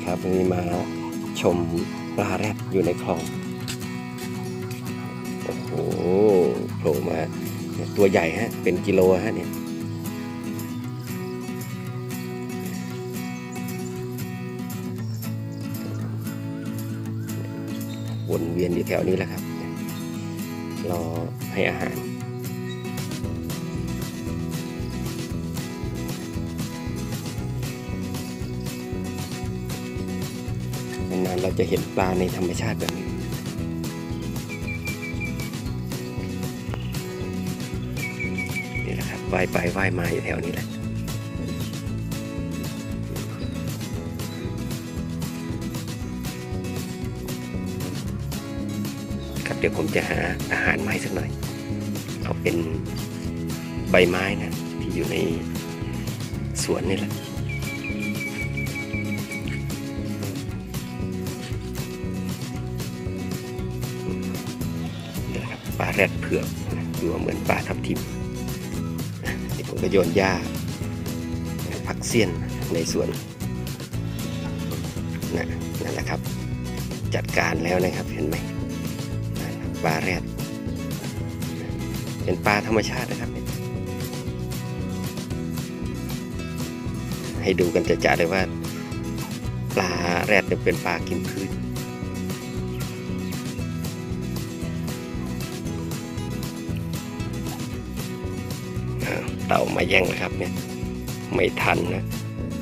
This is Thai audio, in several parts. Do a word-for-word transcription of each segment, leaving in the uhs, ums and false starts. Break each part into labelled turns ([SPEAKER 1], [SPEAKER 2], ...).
[SPEAKER 1] ครับวันนี้มาชมปลาแรดอยู่ในคลองโอ้โหโผล่มาตัวใหญ่ฮะเป็นกิโลฮะเนี่ยวนเวียนอยู่แถวนี้แหละครับรอให้อาหารนานๆเราจะเห็นปลาในธรรมชาติแบบนี้นี่แหละครับว่ายไปว่ายมาอยู่แถวนี้แหละครับเดี๋ยวผมจะหาอาหารมาให้สักหน่อยเอาเป็นใบไม้นะที่อยู่ในสวนนี่แหละปลาแรดเผือกดูเหมือนปลาทับทิมนี่ผมก็โยนหญ้าผักเสี้ยนในสวนนะนั่นแหละครับจัดการแล้วนะครับเห็นไหมปลาแรดเป็นปลาธรรมชาตินะครับให้ดูกันจะจัดเลยว่าปลาแรดเป็นปลากินพืชเต่ามาแย่งนะครับเนี่ยไม่ทันนะ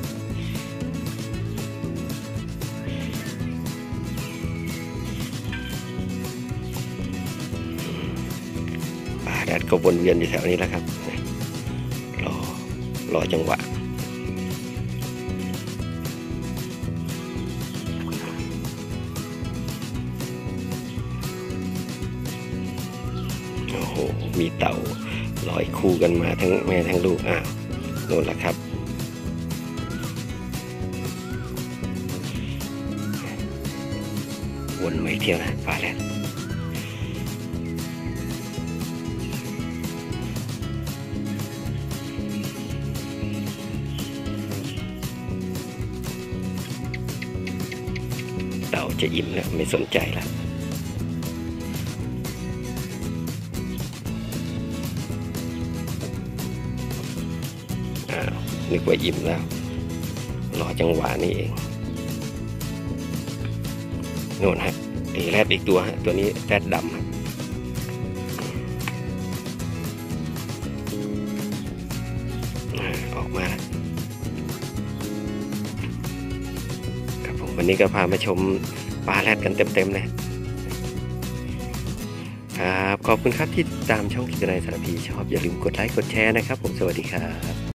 [SPEAKER 1] ปลาแรดก็วนเวียนอยู่แถวนี้แล้วครับรอรอจังหวะโอ้โหมีเต่าลอยคู่กันมาทั้งแม่ทั้งลูกอ่ะโน่นแหละครับวนไม่เที่ยวนะปลาแรดเต่าจะอิ่มแล้วไม่สนใจแล้วนึกว่าอิ่มแล้วรอจังหวะนี้เองโน่นฮะไอ้แรดอีกตัวฮะตัวนี้แรดดำครับออกมาครับผมวันนี้ก็พามาชมปลาแรดกันเต็มๆเลยครับขอบคุณครับที่ตามช่องกิจนายสารพีชอบอย่าลืมกดไลค์กดแชร์นะครับผมสวัสดีครับ